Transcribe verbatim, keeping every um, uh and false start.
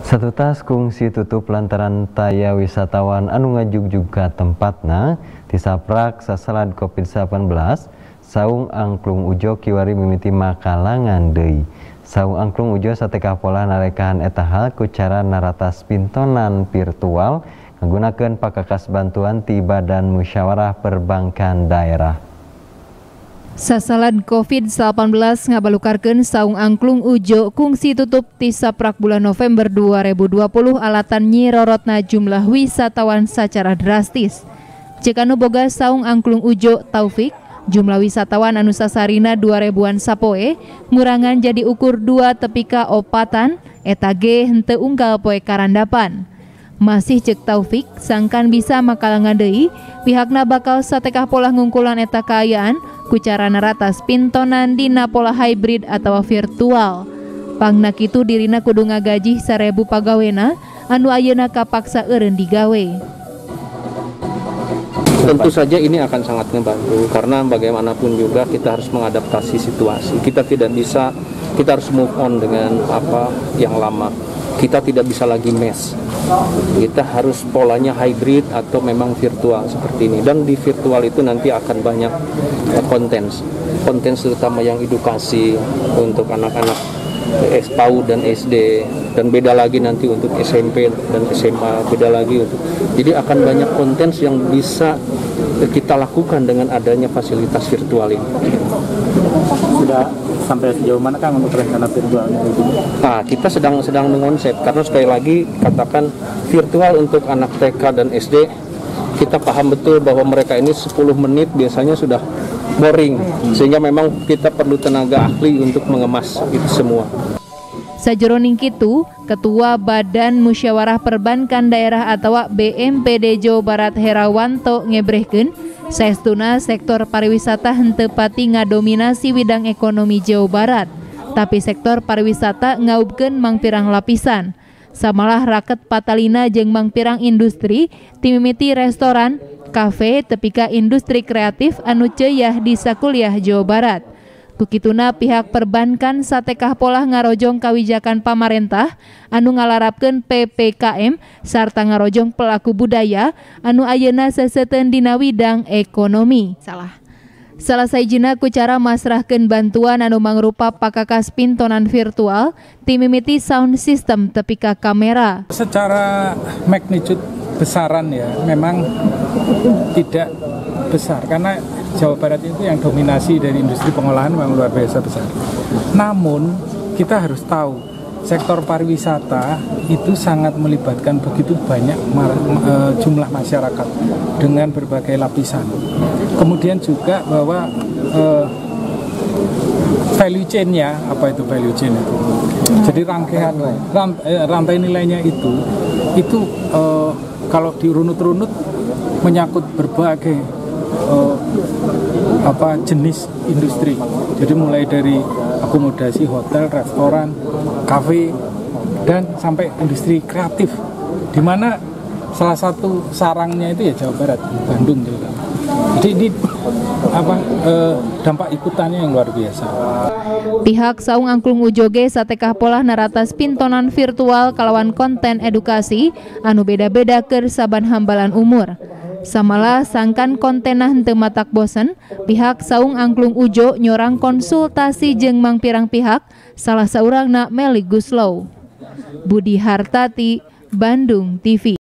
Satu tas kungsi tutup lantaran taya wisatawan anu ngajugjug ka tempatna disaprak sasalad covid delapan belas. Saung angklung ujo kiwari mimiti makalangan deui. Saung angklung ujo satekah pola narekahan eta hal ku cara naratas pintonan virtual nggunakeun pakakas bantuan ti Badan Musyawarah Perbankan Daerah. Sasalad covid delapan belas ngabalukarkeun saung angklung ujo kungsi tutup ti saprak bulan November dua ribu dua puluh alatan nyirorotna jumlah wisatawan secara drastis. Ceuk anu boga saung angklung ujo Taufik, jumlah wisatawan anu sasarina dua ribuan sapoe ngurangan jadi ukur dua tepi ka opatan eta ge henteu unggal poe karandapan. Masih cek Taufik sangkan bisa makalangan deui pihakna bakal satekah pola ngungkulan eta kaayaan ku cara naratas pintonan dina pola hybrid atau virtual. Pangna kitu dirina kudu ngagajih seribu pagawena anu ayeuna kapaksa eureun digawe. Tentu saja ini akan sangat membantu karena bagaimanapun juga kita harus mengadaptasi situasi. Kita tidak bisa, kita harus move on dengan apa yang lama. Kita tidak bisa lagi mes. Kita harus polanya hybrid atau memang virtual seperti ini. Dan di virtual itu nanti akan banyak konten, konten terutama yang edukasi untuk anak-anak S P A U dan S D, dan beda lagi nanti untuk S M P dan S M A, beda lagi untuk. Jadi akan banyak konten yang bisa kita lakukan dengan adanya fasilitas virtual ini. Sudah sampai sejauh mana Kang untuk rencana virtualnya? Nah, kita sedang sedang mengonsep karena sekali lagi katakan virtual untuk anak T K dan S D, kita paham betul bahwa mereka ini sepuluh menit biasanya sudah boring, sehingga memang kita perlu tenaga ahli untuk mengemas itu semua. Sajroning kitu, Ketua Badan Musyawarah Perbankan Daerah atau B M P D Jawa Barat Herawanto ngebrehkeun saestuna sektor pariwisata henteu pati ngadominasi bidang ekonomi Jawa Barat, tapi sektor pariwisata ngaubkeun mangpirang lapisan. Samalah raket patalina jeung mangpirang industri ti mimiti restoran, kafe tepi ka industri kreatif anu ceuyah di sakuliah Jawa Barat. Kukituna pihak perbankan satekah pola ngarojong kawijakan pamarentah anu ngalarapkeun P P K M sarta ngarojong pelaku budaya anu ayeuna seseuteun dina widang ekonomi. Salah. Salah sajina ku cara masrahkeun bantuan anu mangrupa pakakas pintonan virtual ti mimiti sound system tepi ka kamera. Secara magnitude besaran ya memang tidak besar karena Jawa Barat itu yang dominasi dari industri pengolahan memang luar biasa besar. Namun kita harus tahu sektor pariwisata itu sangat melibatkan begitu banyak e, jumlah masyarakat dengan berbagai lapisan. Kemudian juga bahwa e, value chain-nya, apa itu value chain itu? Jadi rangkaian rantai, rantai nilainya itu itu e, kalau dirunut-runut menyangkut berbagai uh, apa jenis industri. Jadi mulai dari akomodasi, hotel, restoran, kafe, dan sampai industri kreatif. Di mana salah satu sarangnya itu ya Jawa Barat, Bandung juga. Jadi ini apa eh, dampak ikutannya yang luar biasa. Pihak saung angklung ujoge satekah pola naratas pintonan virtual kalawan konten edukasi anu beda-beda keur saban hambalan umur. Samalah sangkan kontenna henteu matak bosen, pihak saung angklung ujo nyorang konsultasi jeung mangpirang pihak, salah saurangna Meli Guslow. Budi Hartati, Bandung T V.